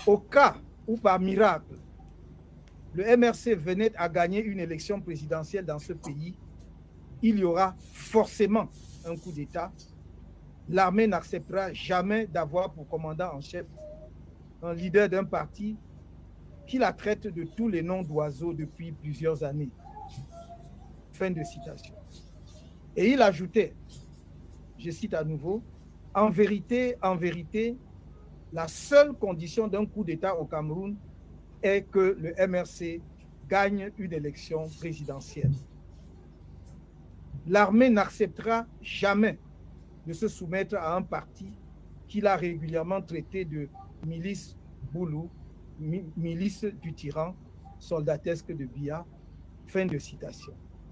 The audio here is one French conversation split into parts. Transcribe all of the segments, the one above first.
Au cas où, par miracle, le MRC venait à gagner une élection présidentielle dans ce pays, il y aura forcément un coup d'État. L'armée n'acceptera jamais d'avoir pour commandant en chef un leader d'un parti qui la traite de tous les noms d'oiseaux depuis plusieurs années. Fin de citation. Et il ajoutait, je cite à nouveau, en vérité, la seule condition d'un coup d'État au Cameroun est que le MRC gagne une élection présidentielle. L'armée n'acceptera jamais de se soumettre à un parti qu'il a régulièrement traité de milice Boulou, milice du tyran, soldatesque de Biya. Fin de citation.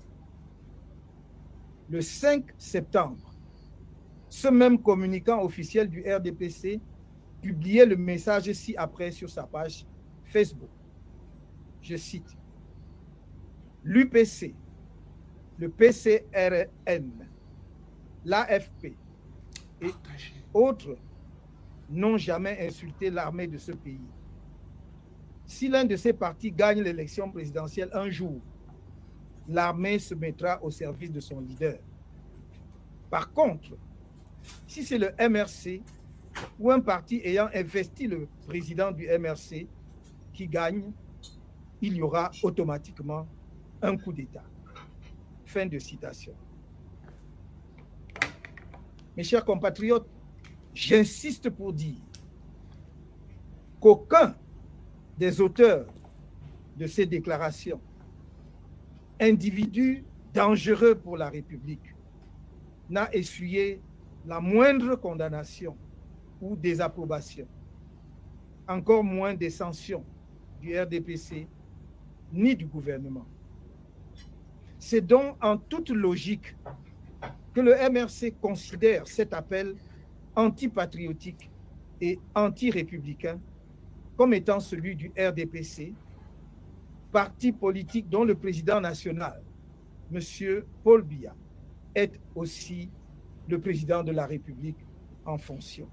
Le 5 septembre, ce même communicant officiel du RDPC publiait le message ci-après sur sa page Facebook. Je cite, « L'UPC, le PCRN, l'AFP et autres n'ont jamais insulté l'armée de ce pays. Si l'un de ces partis gagne l'élection présidentielle un jour, l'armée se mettra au service de son leader. Par contre, si c'est le MRC ou un parti ayant investi le président du MRC qui gagne, il y aura automatiquement un coup d'État. » Fin de citation. Mes chers compatriotes, j'insiste pour dire qu'aucun des auteurs de ces déclarations, individus dangereux pour la République, n'a essuyé la moindre condamnation ou désapprobation, encore moins des sanctions du RDPC ni du gouvernement. C'est donc en toute logique que le MRC considère cet appel antipatriotique et anti-républicain comme étant celui du RDPC, parti politique dont le président national, M. Paul Biya, est aussi le président de la République en fonction.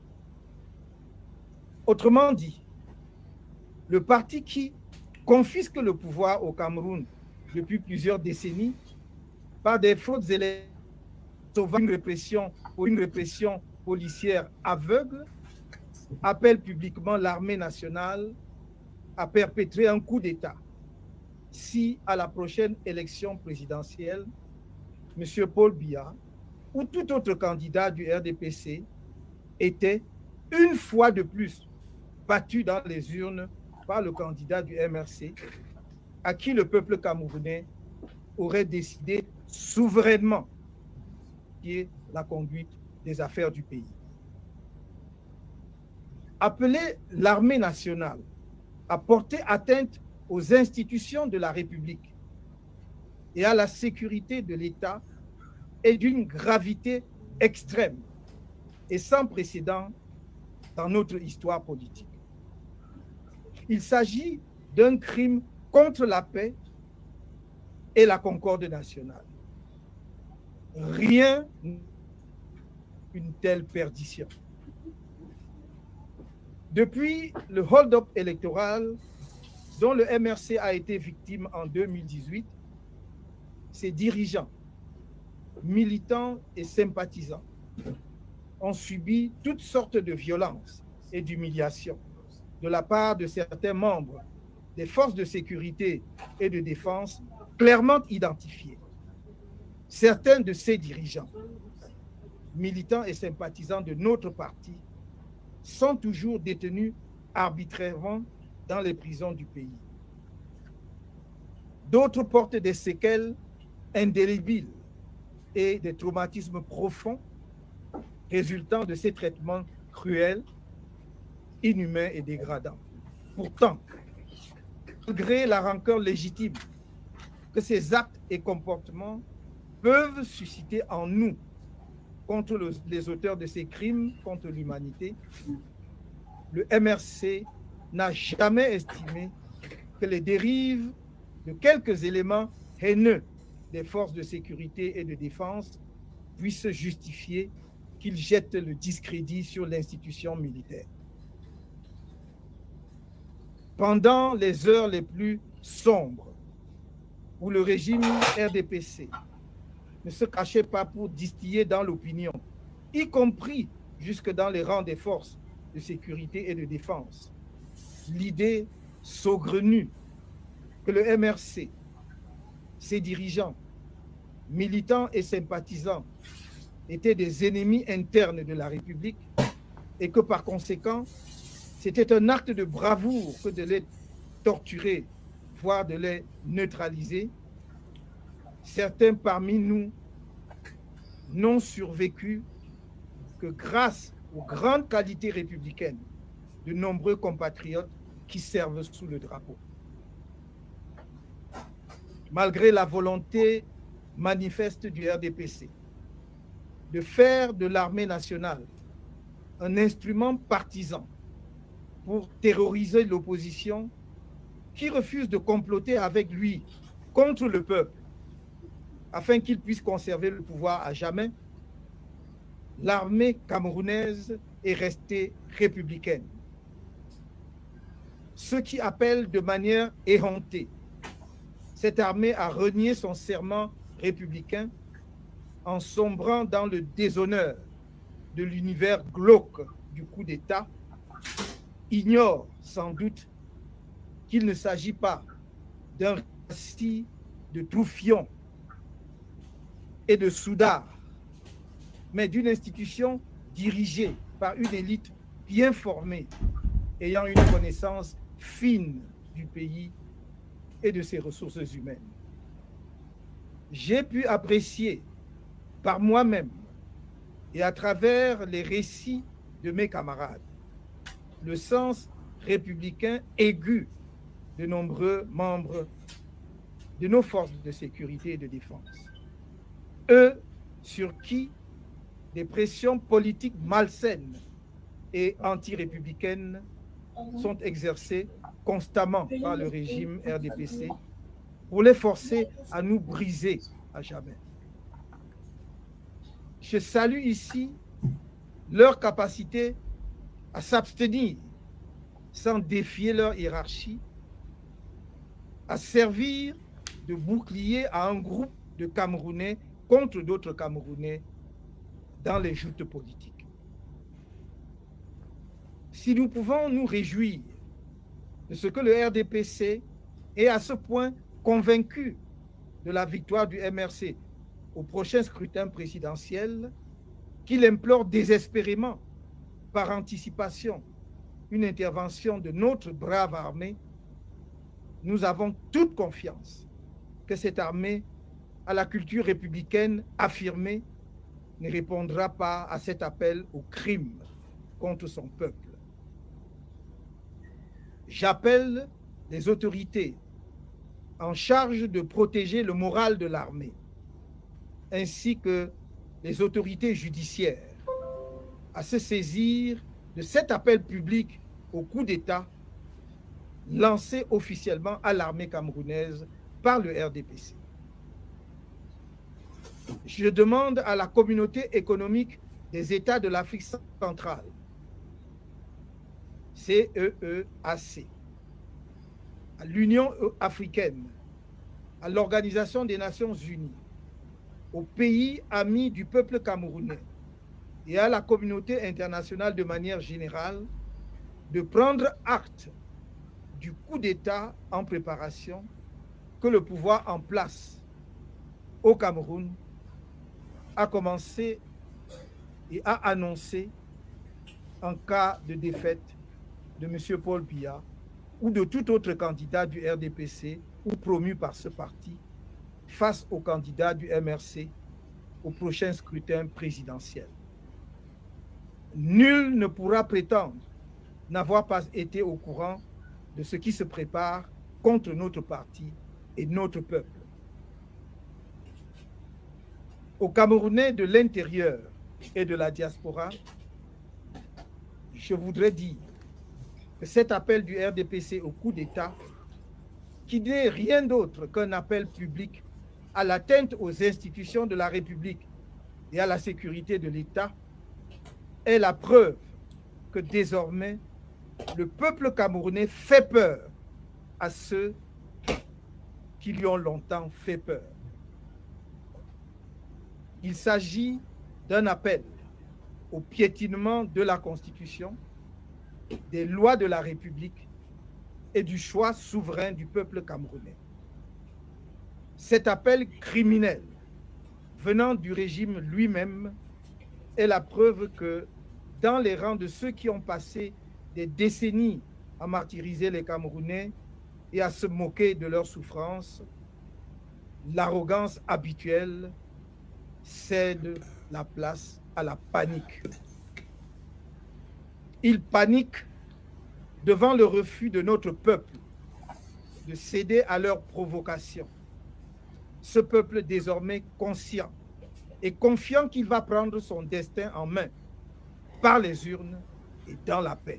Autrement dit, le parti qui confisque le pouvoir au Cameroun depuis plusieurs décennies par des fraudes électorales, une répression policière aveugle, appelle publiquement l'armée nationale à perpétrer un coup d'État si, à la prochaine élection présidentielle, M. Paul Biya ou tout autre candidat du RDPC était une fois de plus battu dans les urnes par le candidat du MRC, à qui le peuple camerounais aurait décidé souverainement qui est la conduite des affaires du pays. Appeler l'armée nationale à porter atteinte aux institutions de la République et à la sécurité de l'État est d'une gravité extrême et sans précédent dans notre histoire politique. Il s'agit d'un crime contre la paix et la concorde nationale. Rien une telle perdition. Depuis le hold-up électoral dont le MRC a été victime en 2018, ses dirigeants, militants et sympathisants ont subi toutes sortes de violences et d'humiliations de la part de certains membres des forces de sécurité et de défense clairement identifiés. Certains de ces dirigeants, militants et sympathisants de notre parti, sont toujours détenus arbitrairement dans les prisons du pays. D'autres portent des séquelles indélébiles et des traumatismes profonds résultant de ces traitements cruels, inhumains et dégradants. Pourtant, malgré la rancœur légitime que ces actes et comportements peuvent susciter en nous contre les auteurs de ces crimes contre l'humanité, le MRC n'a jamais estimé que les dérives de quelques éléments haineux des forces de sécurité et de défense puissent justifier qu'ils jettent le discrédit sur l'institution militaire. pendant les heures les plus sombres, où le régime RDPC ne se cachait pas pour distiller dans l'opinion, y compris jusque dans les rangs des forces de sécurité et de défense, l'idée saugrenue que le MRC, ses dirigeants, militants et sympathisants étaient des ennemis internes de la République et que par conséquent, c'était un acte de bravoure que de les torturer, voire de les neutraliser. Certains parmi nous n'ont survécu que grâce aux grandes qualités républicaines de nombreux compatriotes qui servent sous le drapeau. Malgré la volonté manifeste du RDPC de faire de l'armée nationale un instrument partisan pour terroriser l'opposition qui refuse de comploter avec lui contre le peuple afin qu'il puisse conserver le pouvoir à jamais, l'armée camerounaise est restée républicaine. Ceux qui appellent de manière éhontée cette armée a renié son serment républicain en sombrant dans le déshonneur de l'univers glauque du coup d'État, ignore sans doute qu'il ne s'agit pas d'un récit de Troufion et de Soudard, mais d'une institution dirigée par une élite bien formée, ayant une connaissance fine du pays et de ses ressources humaines. J'ai pu apprécier par moi-même et à travers les récits de mes camarades le sens républicain aigu de nombreux membres de nos forces de sécurité et de défense. Eux sur qui des pressions politiques malsaines et anti-républicaines sont exercées constamment par le régime RDPC pour les forcer à nous briser à jamais. Je salue ici leur capacité à s'abstenir sans défier leur hiérarchie, à servir de bouclier à un groupe de Camerounais contre d'autres Camerounais dans les joutes politiques. Si nous pouvons nous réjouir de ce que le RDPC est à ce point convaincu de la victoire du MRC au prochain scrutin présidentiel, qu'il implore désespérément, par anticipation, une intervention de notre brave armée, nous avons toute confiance que cette armée, à la culture républicaine affirmée, ne répondra pas à cet appel au crime contre son peuple. J'appelle les autorités en charge de protéger le moral de l'armée, ainsi que les autorités judiciaires, à se saisir de cet appel public au coup d'État lancé officiellement à l'armée camerounaise par le RDPC. Je demande à la communauté économique des États de l'Afrique centrale, CEEAC, à l'Union africaine, à l'Organisation des Nations unies, aux pays amis du peuple camerounais et à la communauté internationale de manière générale de prendre acte du coup d'État en préparation que le pouvoir en place au Cameroun a commencé et a annoncé en cas de défaite de M. Paul Biya ou de tout autre candidat du RDPC ou promu par ce parti face au candidat du MRC au prochain scrutin présidentiel. Nul ne pourra prétendre n'avoir pas été au courant de ce qui se prépare contre notre parti et notre peuple. Aux Camerounais de l'intérieur et de la diaspora, je voudrais dire que cet appel du RDPC au coup d'État, qui n'est rien d'autre qu'un appel public à l'atteinte aux institutions de la République et à la sécurité de l'État, est la preuve que désormais, le peuple camerounais fait peur à ceux qui lui ont longtemps fait peur. Il s'agit d'un appel au piétinement de la Constitution, des lois de la République et du choix souverain du peuple camerounais. Cet appel criminel venant du régime lui-même est la preuve que dans les rangs de ceux qui ont passé des décennies à martyriser les Camerounais et à se moquer de leurs souffrances, l'arrogance habituelle cède la place à la panique. Ils paniquent devant le refus de notre peuple de céder à leurs provocations. Ce peuple désormais conscient et confiant qu'il va prendre son destin en main par les urnes et dans la paix.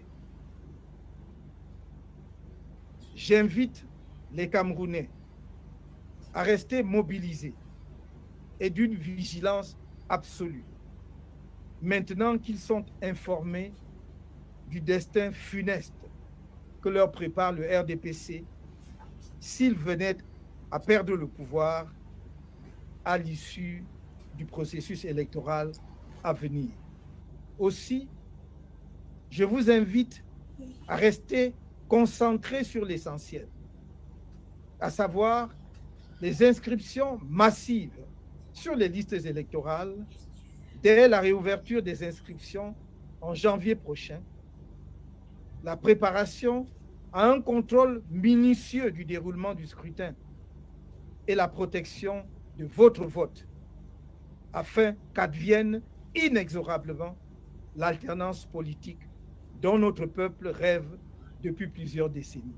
J'invite les Camerounais à rester mobilisés et d'une vigilance absolue, maintenant qu'ils sont informés du destin funeste que leur prépare le RDPC s'ils venaient à perdre le pouvoir à l'issue du processus électoral à venir. Aussi, je vous invite à rester concentrés sur l'essentiel, à savoir les inscriptions massives sur les listes électorales dès la réouverture des inscriptions en janvier prochain, la préparation à un contrôle minutieux du déroulement du scrutin et la protection de votre vote, afin qu'advienne inexorablement l'alternance politique dont notre peuple rêve depuis plusieurs décennies.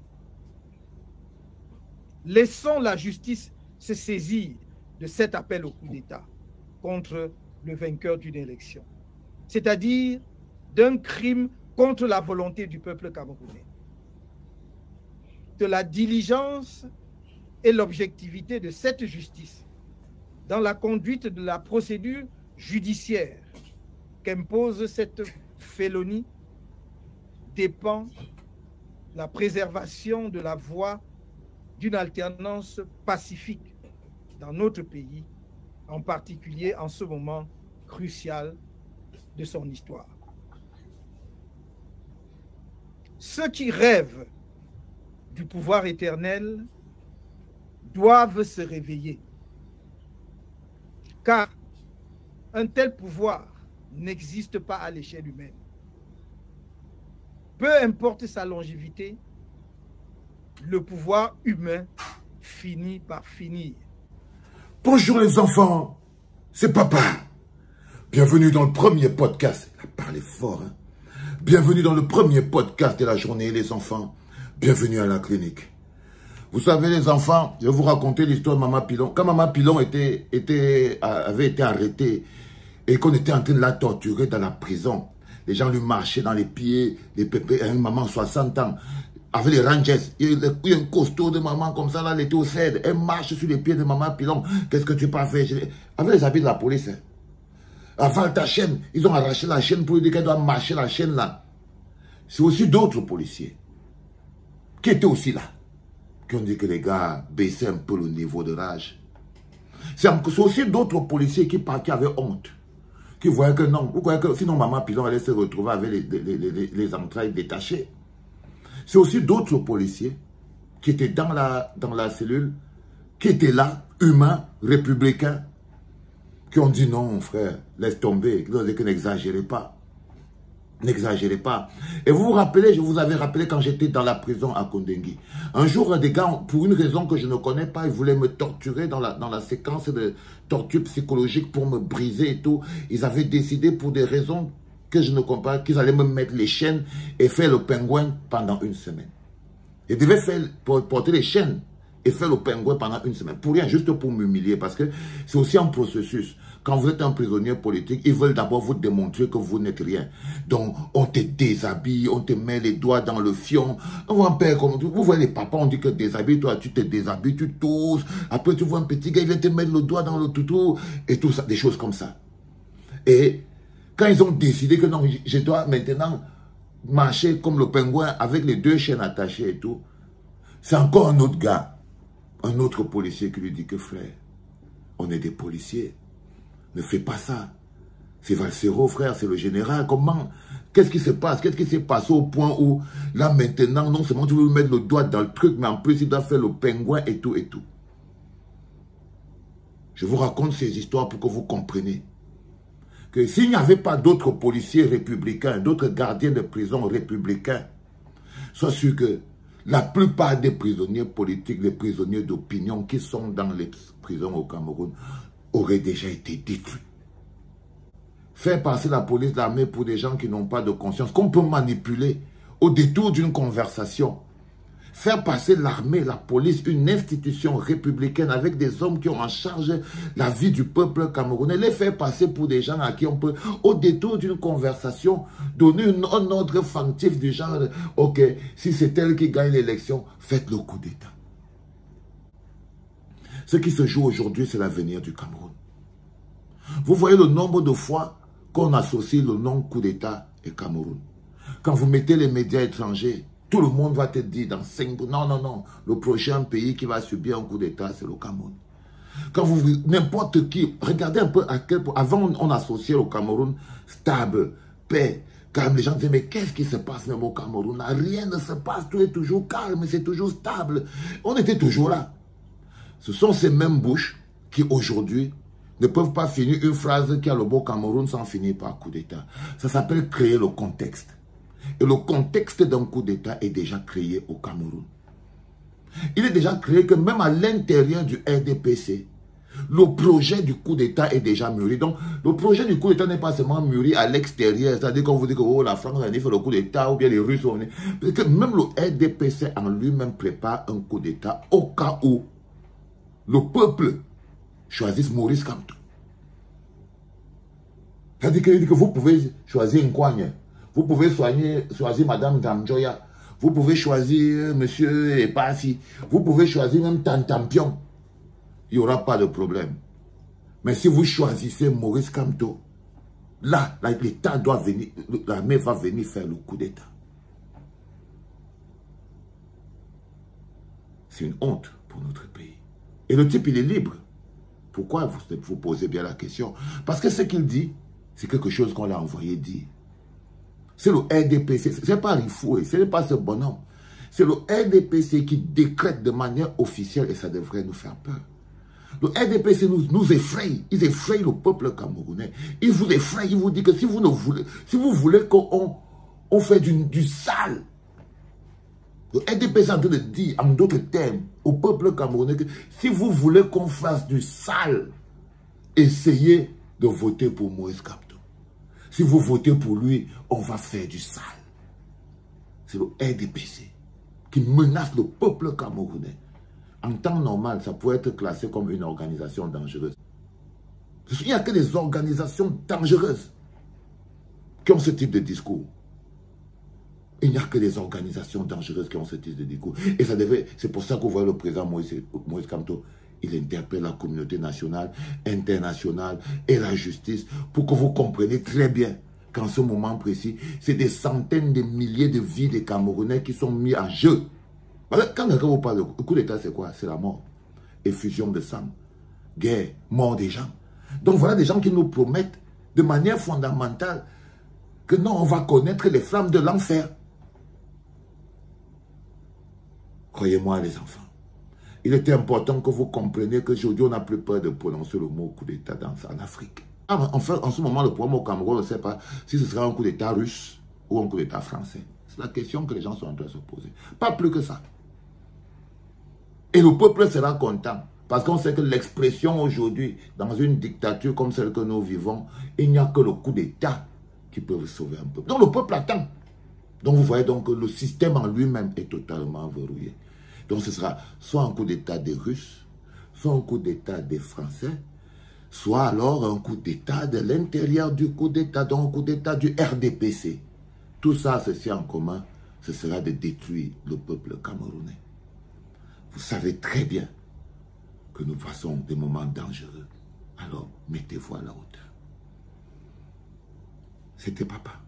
Laissons la justice se saisir de cet appel au coup d'État contre le vainqueur d'une élection, c'est-à-dire d'un crime contre la volonté du peuple camerounais. De la diligence et l'objectivité de cette justice dans la conduite de la procédure judiciaire qu'impose cette félonie dépend la préservation de la voie d'une alternance pacifique dans notre pays, en particulier en ce moment crucial de son histoire. Ceux qui rêvent du pouvoir éternel doivent se réveiller, car un tel pouvoir n'existe pas à l'échelle humaine. Peu importe sa longévité, le pouvoir humain finit par finir. Bonjour les enfants, c'est papa. Bienvenue dans le premier podcast. Il a parlé fort, hein? Bienvenue dans le premier podcast de la journée, les enfants. Bienvenue à la clinique. Vous savez, les enfants, je vais vous raconter l'histoire de Maman Pilon. Quand Maman Pilon avait été arrêtée et qu'on était en train de la torturer dans la prison, les gens lui marchaient dans les pieds, les pépés, une maman 60 ans, avec les Rangers. Il y a un costaud de maman comme ça, là, elle était au CED. Elle marche sur les pieds de Maman Pilon. Qu'est-ce que tu peux faire? Avec les habits de la police. Hein. Avant ta chaîne, ils ont arraché la chaîne pour lui dire qu'elle doit marcher la chaîne là. C'est aussi d'autres policiers qui étaient aussi là, qui ont dit que les gars baissaient un peu le niveau de rage. C'est aussi d'autres policiers qui avaient honte, qui voyaient que non, vous voyez que sinon Maman Pilon allait se retrouver avec les entrailles détachées. C'est aussi d'autres policiers qui étaient dans la cellule, qui étaient là, humains, républicains, qui ont dit non, frère, laisse tomber, qui ont dit que n'exagérez pas. N'exagérez pas. Et vous vous rappelez, je vous avais rappelé quand j'étais dans la prison à Kondengui. Un jour, des gars, pour une raison que je ne connais pas, ils voulaient me torturer dans la séquence de torture psychologique pour me briser et tout. Ils avaient décidé pour des raisons que je ne comprends pas, qu'ils allaient me mettre les chaînes et faire le pingouin pendant une semaine. Ils devaient porter les chaînes et faire le pingouin pendant une semaine. Pour rien, juste pour m'humilier, parce que c'est aussi un processus. Quand vous êtes un prisonnier politique, ils veulent d'abord vous démontrer que vous n'êtes rien. Donc, on te déshabille, on te met les doigts dans le fion. On voit un père comme vous voyez les papas, on dit que déshabille, toi, tu te déshabilles, tu tousses. Après, tu vois un petit gars, il vient te mettre le doigt dans le toutou, et tout ça, des choses comme ça. Et quand ils ont décidé que non, je dois maintenant marcher comme le pingouin avec les 2 chaînes attachées et tout, c'est encore un autre gars, un autre policier qui lui dit que frère, on est des policiers, ne fais pas ça. C'est Valsero, frère, c'est le général. Comment? Qu'est-ce qui se passe? Qu'est-ce qui s'est passé au point où, là maintenant, non seulement tu veux mettre le doigt dans le truc, mais en plus il doit faire le pingouin et tout et tout. Je vous raconte ces histoires pour que vous compreniez que s'il n'y avait pas d'autres policiers républicains, d'autres gardiens de prison républicains, sois sûr que la plupart des prisonniers politiques, les prisonniers d'opinion qui sont dans les prisons au Cameroun auraient déjà été détruits. Faire passer la police, l'armée pour des gens qui n'ont pas de conscience, qu'on peut manipuler au détour d'une conversation. Faire passer l'armée, la police, une institution républicaine avec des hommes qui ont en charge la vie du peuple camerounais. Les faire passer pour des gens à qui on peut, au détour d'une conversation, donner un ordre factif du genre, ok, si c'est elle qui gagne l'élection, faites le coup d'État. Ce qui se joue aujourd'hui, c'est l'avenir du Cameroun. Vous voyez le nombre de fois qu'on associe le nom coup d'État et Cameroun. Quand vous mettez les médias étrangers, tout le monde va te dire dans 5 ans, non, non, non, le prochain pays qui va subir un coup d'État, c'est le Cameroun. Quand vous, n'importe qui, regardez un peu à quel point, avant on associait au Cameroun stable, paix, calme. Les gens disaient, mais qu'est-ce qui se passe même au Cameroun? Rien ne se passe, tout est toujours calme, c'est toujours stable. On était toujours là. Ce sont ces mêmes bouches qui aujourd'hui ne peuvent pas finir une phrase qui a le mot Cameroun sans finir par coup d'État. Ça s'appelle créer le contexte. Et le contexte d'un coup d'État est déjà créé au Cameroun. Il est déjà créé que même à l'intérieur du RDPC, le projet du coup d'État est déjà mûri. Donc, le projet du coup d'État n'est pas seulement mûri à l'extérieur. C'est-à-dire qu'on vous dit que oh, la France a fait le coup d'État ou bien les Russes ont... Parce que même le RDPC en lui-même prépare un coup d'État au cas où le peuple choisisse Maurice Kamto. C'est-à-dire que vous pouvez choisir Nkwanye, vous pouvez choisir Madame Damjoya, vous pouvez choisir Monsieur Epasi, vous pouvez choisir même Tantampion. Il n'y aura pas de problème. Mais si vous choisissez Maurice Kamto, là l'État doit venir, l'armée va venir faire le coup d'État. C'est une honte pour notre pays. Et le type, il est libre. Pourquoi vous posez bien la question? Parce que ce qu'il dit, c'est quelque chose qu'on l'a envoyé dire. C'est le RDPC, ce n'est pas Rifoué, ce n'est pas ce bonhomme. C'est le RDPC qui décrète de manière officielle et ça devrait nous faire peur. Le RDPC nous effraie, ils effrayent le peuple camerounais. Ils vous effrayent, ils vous disent que si vous voulez qu'on fait du sale, le RDPC est en train de dire, en d'autres termes, au peuple camerounais que si vous voulez qu'on fasse du sale, essayez de voter pour Moïse Kamto. Si vous votez pour lui, on va faire du sale. C'est le RDPC qui menace le peuple camerounais. En temps normal, ça pourrait être classé comme une organisation dangereuse. Il n'y a que des organisations dangereuses qui ont ce type de discours. Il n'y a que des organisations dangereuses qui ont ce type de discours. Et c'est pour ça que vous voyez le président Moïse Kamto, il interpelle la communauté nationale, internationale et la justice pour que vous compreniez très bien qu'en ce moment précis, c'est des centaines de milliers de vies des Camerounais qui sont mis en jeu. Quand quelqu'un vous parle de coup d'État, c'est quoi? C'est la mort. Effusion de sang, guerre, mort des gens. Donc voilà des gens qui nous promettent de manière fondamentale que non, on va connaître les flammes de l'enfer. Croyez-moi les enfants. Il était important que vous compreniez qu'aujourd'hui, on n'a plus peur de prononcer le mot coup d'État en Afrique. Enfin, en ce moment, le problème au Cameroun, on ne sait pas si ce sera un coup d'État russe ou un coup d'État français. C'est la question que les gens sont en train de se poser. Pas plus que ça. Et le peuple sera content. Parce qu'on sait que l'expression aujourd'hui, dans une dictature comme celle que nous vivons, il n'y a que le coup d'État qui peut vous sauver un peu. Donc le peuple attend. Donc vous voyez donc que le système en lui-même est totalement verrouillé. Donc ce sera soit un coup d'État des Russes, soit un coup d'État des Français, soit alors un coup d'État de l'intérieur du coup d'État, donc un coup d'État du RDPC. Tout ça, ceci en commun, ce sera de détruire le peuple camerounais. Vous savez très bien que nous passons des moments dangereux. Alors, mettez-vous à la hauteur. C'était papa.